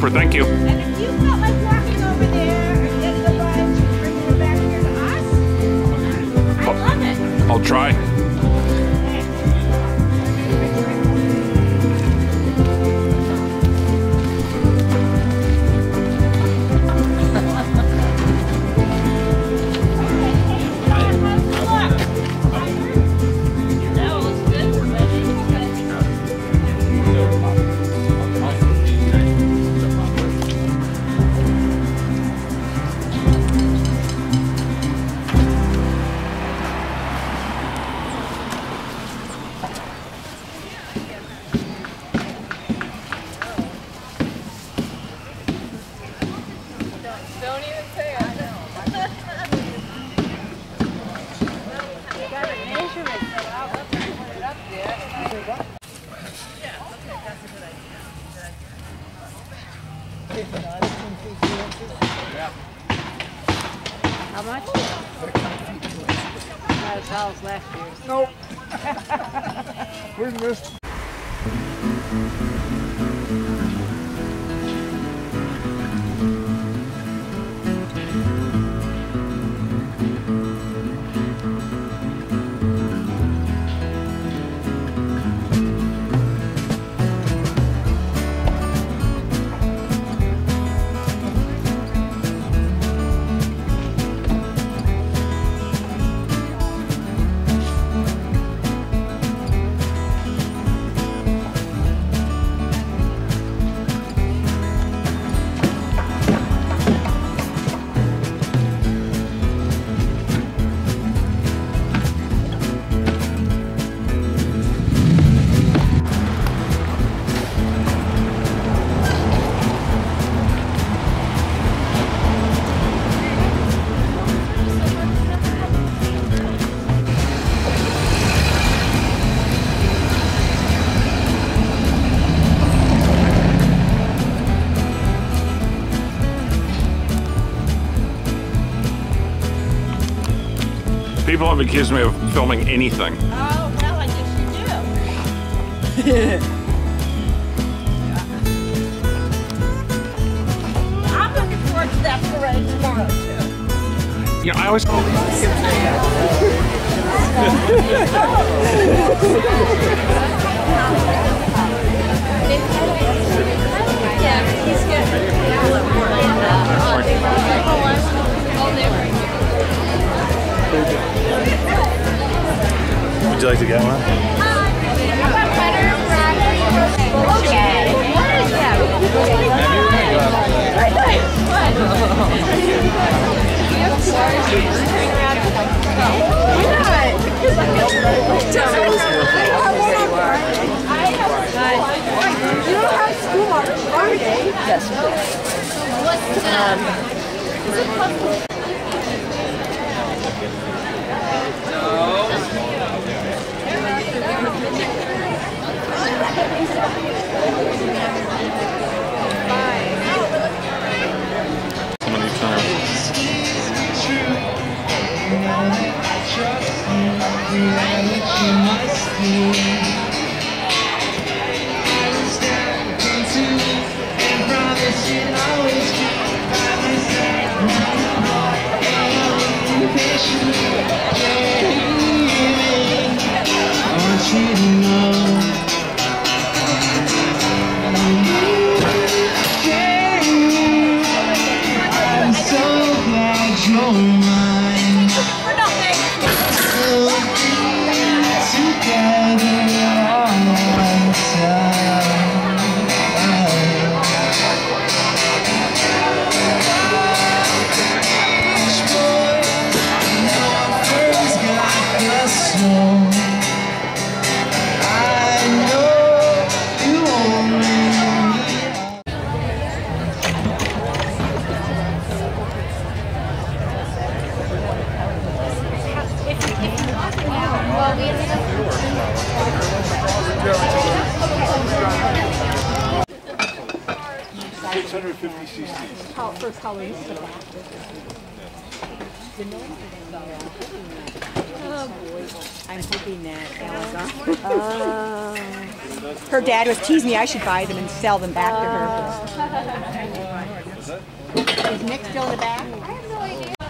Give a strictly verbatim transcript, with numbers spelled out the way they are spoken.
Super, thank you. And if you felt like walking over there and getting a bunch and bringing it back here to us, I love it. I'll try. Don't even say it. I know. You got a measurement set up. Put it up there. Yeah, okay, that's a good idea. Yeah. How much? Not as well as last year's. Nope. Where's this? People have accused me of filming anything. Oh, well, I guess you do. I'm looking forward to that parade tomorrow, too. You know, I always... Yeah, he's good. Would you like to get one? Okay. You don't have school on Friday. Yes. What's um? six hundred fifty c c. First color is the back. I'm hoping that Alice. Uh, her dad was teasing me I should buy them and sell them back to her. Is Nick still in the back?